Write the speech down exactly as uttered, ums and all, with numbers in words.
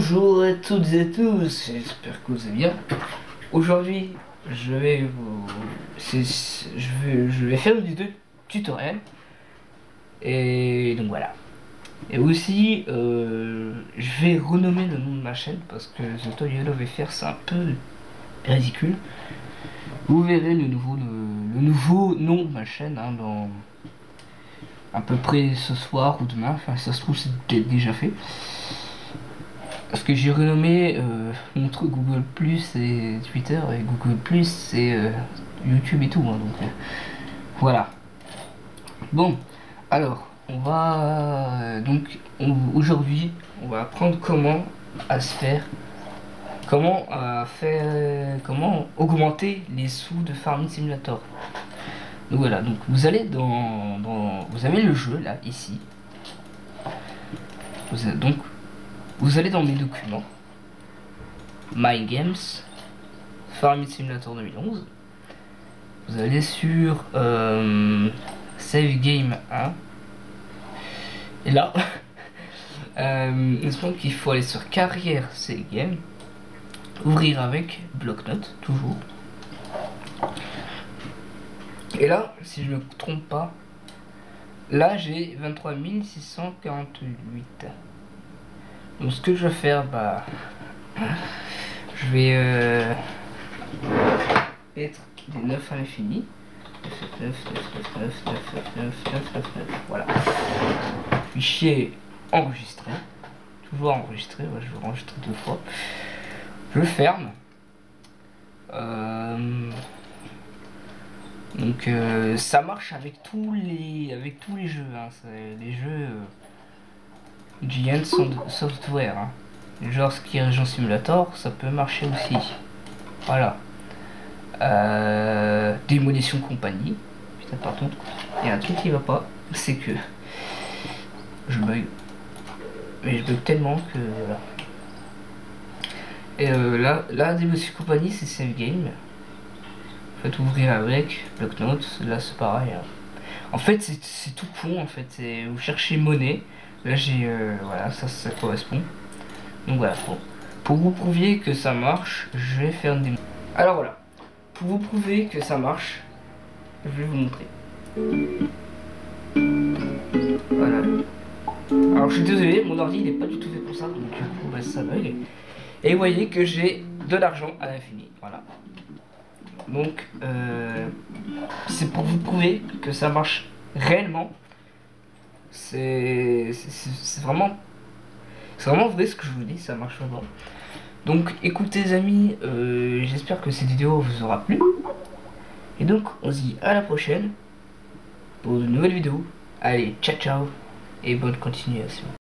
Bonjour à toutes et à tous, j'espère que vous allez bien. Aujourd'hui, je vais vous, c'est- je vais, je vais faire une vidéo tutoriel. Et donc voilà. Et aussi, euh, je vais renommer le nom de ma chaîne parce que The Toy Yellow V F R c'est un peu ridicule. Vous verrez le nouveau, le, le nouveau nom de ma chaîne hein, dans à peu près ce soir ou demain. Enfin, ça se trouve c'est peut-être déjà fait. Parce que j'ai renommé euh, mon truc Google Plus et Twitter, et Google Plus c'est euh, YouTube et tout, hein, donc euh, voilà. Bon, alors on va euh, donc on- aujourd'hui on va apprendre comment à se faire, comment à faire, comment augmenter les sous de Farming Simulator. Donc voilà, donc vous allez dans, dans vous avez le jeu là ici. Vous avez- donc vous allez dans mes documents. My Games, Farming Simulator deux mille onze. Vous allez sur euh, Save Game un. Et là, euh, il me qu'il faut aller sur Carrière Save Game. Ouvrir avec bloc-notes, toujours. Et là, si je ne me trompe pas, là j'ai vingt-trois mille six cent quarante-huit. Donc ce que je vais faire, bah, je vais euh, mettre des neuf à l'infini. Voilà. Fichier enregistré. Toujours enregistré. Ouais, je vais enregistrer deux fois. Je ferme. Euh... Donc euh, ça marche avec tous les avec tous les jeux. Hein. Les jeux euh, Giant Software. Hein. Genre Ski Region Simulator, ça peut marcher aussi. Voilà. Euh, Démolition Compagnie. Putain, par contre, il y a un truc qui va pas, c'est que je bug. Mais je bug tellement que voilà. Et euh, là, la Démolition Compagnie, c'est Save Game. En fait, ouvrir avec bloc-notes, là c'est pareil. Hein. En fait, c'est tout con. En fait, vous cherchez monnaie. Là, j'ai euh, voilà, ça, ça correspond. Donc voilà. Pour, pour vous prouver que ça marche, je vais faire une démo. Alors voilà. Pour vous prouver que ça marche, je vais vous montrer. Voilà. Alors je suis désolé, mon ordi il est pas du tout fait pour ça, donc du coup bah, ça bug. Et vous voyez que j'ai de l'argent à l'infini. Voilà. Donc euh, c'est pour vous prouver que ça marche réellement. C'est vraiment c'est vraiment vrai ce que je vous dis, ça marche vraiment. Donc écoutez les amis, euh, j'espère que cette vidéo vous aura plu. Et donc on se dit à la prochaine pour de nouvelles vidéos. Allez, ciao ciao et bonne continuation.